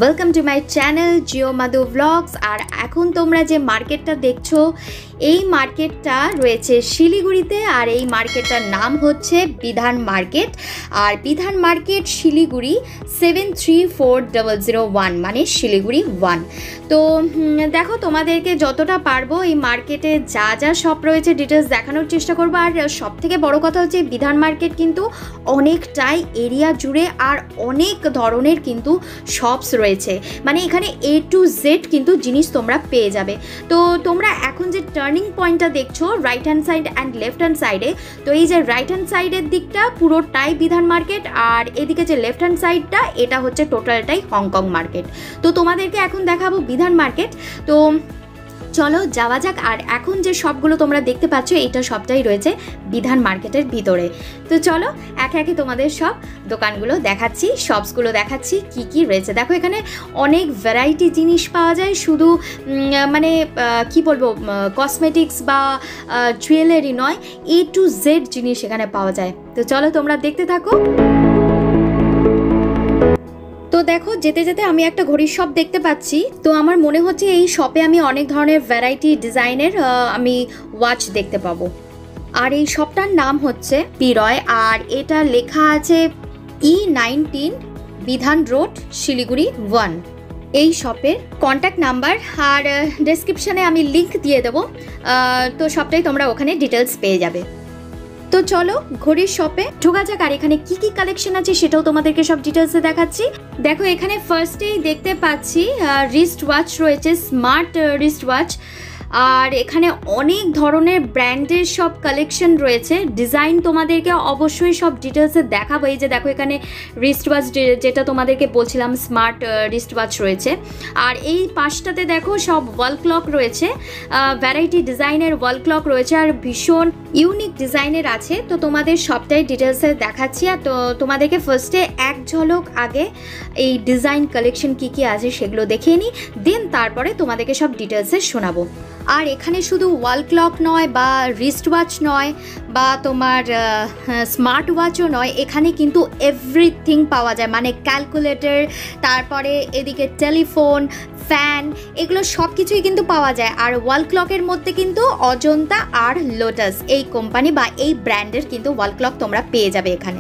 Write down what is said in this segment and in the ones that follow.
Welcome to my channel Jio Madhu blogs. আর এখন তোমরা যে মার্কেটটা দেখছো এই মার্কেটটা রয়েছে শিলিগুড়িতে, আর এই মার্কেটটার নাম হচ্ছে বিধান মার্কেট। আর বিধান মার্কেট শিলিগুড়ি 734001 মানে শিলিগুড়ি 1। তো দেখো তোমাদেরকে যতটা পারবো এই মার্কেটে যা যা শপ রয়েছে ডিটেলস দেখানোর চেষ্টা করবো। আর সব থেকে বড় কথা হচ্ছে বিধান মার্কেট কিন্তু অনেকটাই এরিয়া জুড়ে আর অনেক ধরনের কিন্তু শপস রয়েছে, মানে এখানে A to Z কিন্তু জিনিস তোমরা পেয়ে যাবে। তো তোমরা এখন যে টার্নিং পয়েন্টটা দেখছো right hand side and left hand সাইডে, তো এই যে রাইট হ্যান্ড সাইডের দিকটা পুরোটাই বিধান মার্কেট, আর এদিকে যে লেফট হ্যান্ড সাইডটা এটা হচ্ছে টোটালটাই হংকং মার্কেট। তো তোমাদেরকে এখন দেখাবো বিধান মার্কেট। তো চলো যাওয়া যাক। আর এখন যে শপগুলো তোমরা দেখতে পাচ্ছ এটা সবটাই রয়েছে বিধান মার্কেটের ভিতরে। তো চলো একে একে তোমাদের সব দোকানগুলো দেখাচ্ছি, শপসগুলো দেখাচ্ছি কি কি রয়েছে। দেখো এখানে অনেক ভ্যারাইটি জিনিস পাওয়া যায়, শুধু মানে কি বলবো কসমেটিক্স বা জুয়েলারি নয়, A to Z জিনিস এখানে পাওয়া যায়। তো চলো তোমরা দেখতে থাকো। তো দেখো যেতে যেতে আমি একটা ঘড়ির শপ দেখতে পাচ্ছি, তো আমার মনে হচ্ছে এই শপে আমি অনেক ধরনের ভ্যারাইটি ডিজাইনের আমি ওয়াচ দেখতে পাবো। আর এই শপটার নাম হচ্ছে ব্রয়, আর এটা লেখা আছে E19 বিধান রোড শিলিগুড়ি 1। এই শপের কন্ট্যাক্ট নাম্বার আর ডেসক্রিপশানে আমি লিঙ্ক দিয়ে দেবো, তো সবটাই তোমরা ওখানে ডিটেলস পেয়ে যাবে। তো চলো ঘড়ির শপে ঢোকা যাক, আর এখানে কি কি কালেকশন আছে সেটাও তোমাদেরকে সব ডিটেলসে দেখাচ্ছি। দেখো এখানে ফার্স্টেই দেখতে পাচ্ছি রিস্ট ওয়াচ রয়েছে, স্মার্ট রিস্ট ওয়াচ। আর এখানে অনেক ধরনের ব্র্যান্ডের সব কালেকশন রয়েছে, ডিজাইন তোমাদেরকে অবশ্যই সব ডিটেলসে দেখাবো। এই যে দেখো এখানে রিস্ট ওয়াচ যেটা তোমাদেরকে বলছিলাম স্মার্ট রিস্ট ওয়াচ রয়েছে। আর এই পাশটাতে দেখো সব ওয়াল ক্লক রয়েছে, ভ্যারাইটি ডিজাইনের ওয়াল ক্লক রয়েছে আর ভীষণ ইউনিক ডিজাইনের আছে। তো তোমাদের সবটাই ডিটেলসে দেখাচ্ছি। আর তো তোমাদেরকে ফার্স্টে এক ঝলক আগে এই ডিজাইন কালেকশন কি কি আছে সেগুলো দেখিয়ে নিই, দেন তারপরে তোমাদেরকে সব ডিটেলসে শোনাবো। আর এখানে শুধু ওয়াল ক্লক নয় বা রিস্ট ওয়াচ নয় বা তোমার স্মার্ট ওয়াচও নয়, এখানে কিন্তু এভরিথিং পাওয়া যায়, মানে ক্যালকুলেটর, তারপরে এদিকে টেলিফোন, ফ্যান, এগুলো সব কিছুই কিন্তু পাওয়া যায়। আর ওয়াল ক্লকের মধ্যে কিন্তু অজন্তা আর লোটাস এই কোম্পানি বা এই ব্র্যান্ডের কিন্তু ওয়াল ক্লক তোমরা পেয়ে যাবে এখানে।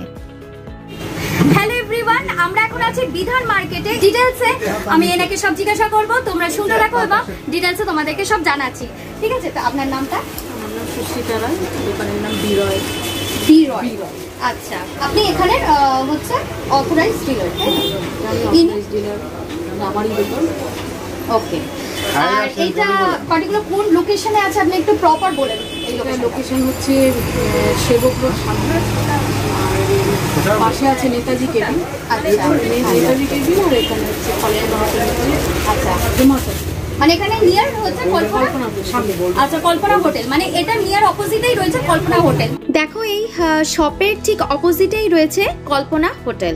হ্যালো এভরিওয়ান, আমরা এখন আছি বিধান মার্কেটে। ডিটেলসে আমি এনাকে সব জিজ্ঞাসা করবো, তোমরা শুনতে রাখো এবং ডিটেলসে তোমাদেরকে সব জানাচ্ছি, ঠিক আছে? তো আপনার নামটা? আমার নাম সুস্মিতা রায়, দোকানের নাম ব্রয়। ব্রয়, আচ্ছা। আপনি এখানে হচ্ছে অথরাইজড ডিলার? ডিলার আমারই দোকান। ওকে। আর এটা পার্টিকুলার কোন লোকেশনে আছে আপনি একটু প্রপার বলে দিন। এই লোকেশন হচ্ছে সেবক রোড সামনে, আর পাশে আছে নেতাজি কেবিন। আচ্ছা, নেতাজি কেবিন, আর এখানে হচ্ছে কল্পনা হোটেল। আচ্ছা, মানে এখানে নিয়ার হচ্ছে কল্পনা সামনে। আচ্ছা, কল্পনা হোটেল, মানে এটা নিয়ার অপোজিটেই রয়েছে কল্পনা হোটেল। দেখো এই শপের ঠিক অপোজিটেই রয়েছে কল্পনা হোটেল।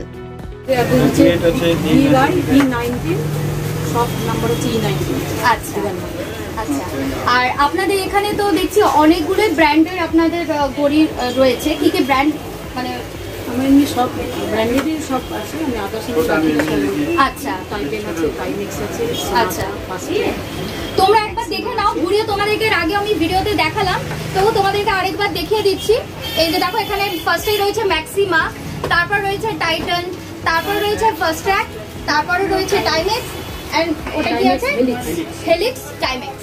শপ নাম্বার হচ্ছে E19। আচ্ছা আচ্ছা। আর আপনাদের এখানে তো দেখছি অনেকগুলো ব্র্যান্ডের আপনাদের ঘড়ি রয়েছে, কি কি ব্র্যান্ড? মানে আমার এমনি সব ব্র্যান্ডেরই সব আছে, আমি আদার্স। আচ্ছা, টাইটেন আছে, টাইমেক্স আছে। আচ্ছা, তোমরা একবার দেখে নাও ঘুরিয়ে, তোমাদেরকে আগে আমি ভিডিওতে দেখালাম, তো তোমাদেরকে আরেকবার দেখিয়ে দিচ্ছি। এই যে দেখো এখানে ফার্স্টেই রয়েছে ম্যাক্সিমা, তারপর রয়েছে টাইটান, তারপর রয়েছে ফার্স্ট ট্র্যাক, তারপরে রয়েছে টাইমেক্স, এন্ড ওটা কি আছে? Helix Timex.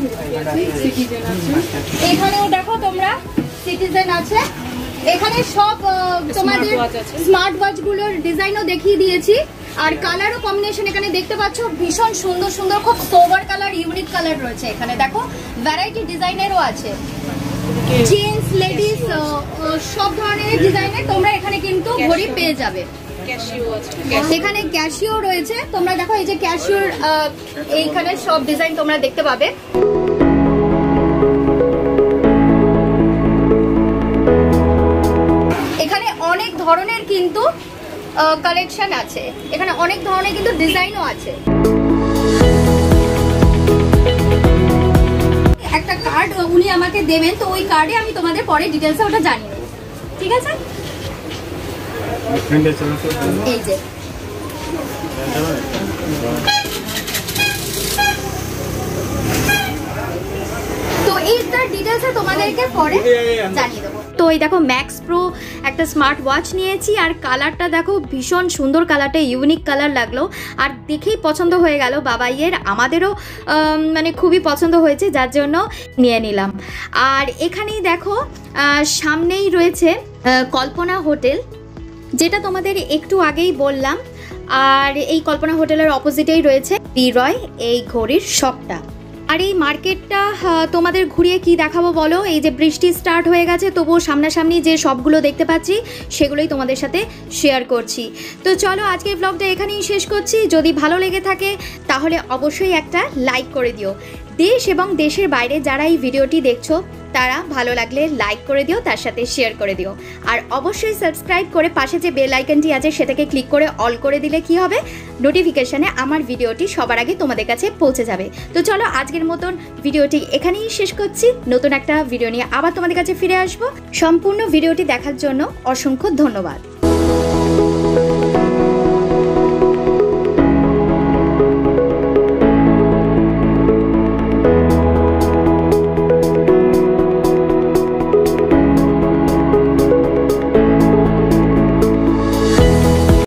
এখানেও দেখো তোমরা সিটিজেন আছে। এখানে সব তোমাদের স্মার্ট ওয়াচ গুলোর ডিজাইনও দেখিয়ে দিয়েছি, আর কালারও কম্বিনেশন এখানে দেখতে পাচ্ছ, ভীষণ সুন্দর সুন্দর, খুব সোবার কালার, ইউনিক কালার রয়েছে এখানে। দেখো ভ্যারাইটি ডিজাইনেরও আছে, জেন্টস, লেডিস, সব ধরনের ডিজাইনের তোমরা এখানে কিন্তু ঘড়ি পেয়ে যাবে। এখানে ক্যাশিও রয়েছে, তোমরা দেখো এই যে ক্যাশিওর এইখানে সব ডিজাইন তোমরা দেখতে পাবে। এখানে অনেক ধরনের কিন্তু কালেকশন আছে, এখানে অনেক ধরনের কিন্তু ডিজাইনও আছে। একটা কার্ড উনি আমাকে দেবেন, তো ওই কার্ডে আমি তোমাদের পরে ডিটেলসে ওটা জানিয়ে দেবো, ঠিক আছে? এই যে তো এইটার ডিটেইলসে তোমাদেরকে পরে জানিয়ে দেবো। তো এই দেখো ম্যাক্স প্রো একটা স্মার্ট ওয়াচ নিয়েছি, আর কালারটা দেখো ভীষণ সুন্দর, কালারটা ইউনিক কালার লাগলো, আর দেখেই পছন্দ হয়ে গেল বাবাইয়ের, আমাদেরও মানে খুবই পছন্দ হয়েছে, যার জন্য নিয়ে নিলাম। আর এখানেই দেখো সামনেই রয়েছে কল্পনা হোটেল, যেটা তোমাদের একটু আগেই বললাম। আর এই কল্পনা হোটেলের অপোজিটেই রয়েছে ব্রয় এই ঘড়ির শপটা। আর এই মার্কেটটা তোমাদের ঘুরিয়ে কি দেখাবো বলো, এই যে বৃষ্টি স্টার্ট হয়ে গেছে, তবুও সামনাসামনি যে শপগুলো দেখতে পাচ্ছি সেগুলোই তোমাদের সাথে শেয়ার করছি। তো চলো আজকের ব্লগটা এখানেই শেষ করছি। যদি ভালো লেগে থাকে তাহলে অবশ্যই একটা লাইক করে দিও। দেশ এবং দেশের বাইরে যারা এই ভিডিওটি দেখছো তারা ভালো লাগলে লাইক করে দিও, তার সাথে শেয়ার করে দিও। আর অবশ্যই সাবস্ক্রাইব করে পাশে যে বেল আইকনটি আছে সেটাকে ক্লিক করে অল করে দিলে কি হবে, নোটিফিকেশানে আমার ভিডিওটি সবার আগে তোমাদের কাছে পৌঁছে যাবে। তো চলো আজকের মতন ভিডিওটি এখানেই শেষ করছি। নতুন একটা ভিডিও নিয়ে আবার তোমাদের কাছে ফিরে আসবো। সম্পূর্ণ ভিডিওটি দেখার জন্য অসংখ্য ধন্যবাদ।